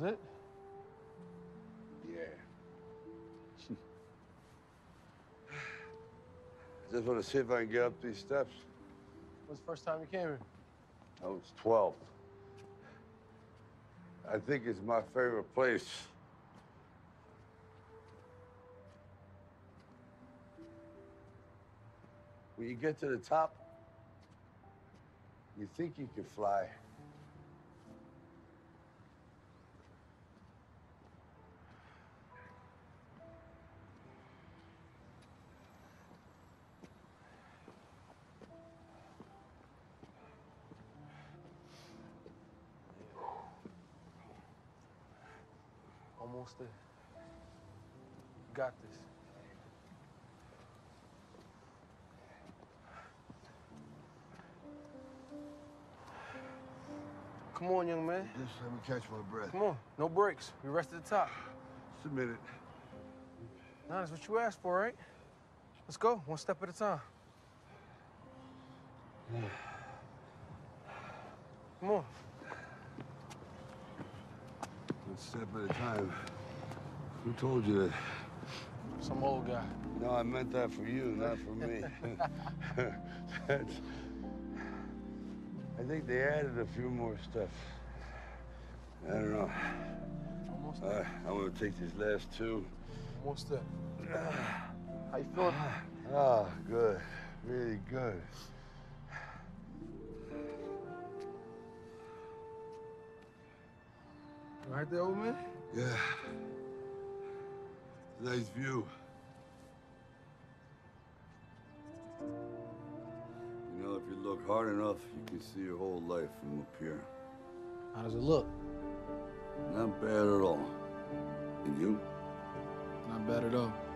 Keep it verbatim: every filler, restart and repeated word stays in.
it? Yeah. I just want to see if I can get up these steps. When's the first time you came here? I was twelve. I think it's my favorite place. When you get to the top, you think you can fly. Almost there. You got this. Come on, young man. Just let me catch my breath. Come on, no breaks. We rest at the top. Just a minute. Nah, that's what you asked for, right? Let's go, one step at a time. Come on. One step at a time. Who told you that? Some old guy. No, I meant that for you, not for me. That's... I think they added a few more steps. I don't know. Almost Uh, there. I'm gonna take these last two. Almost there. How you feeling? Ah, good. Really good. You right there, old man? Yeah. Nice view. You know, if you look hard enough, you can see your whole life from up here. How does it look? Not bad at all. And you? Not bad at all.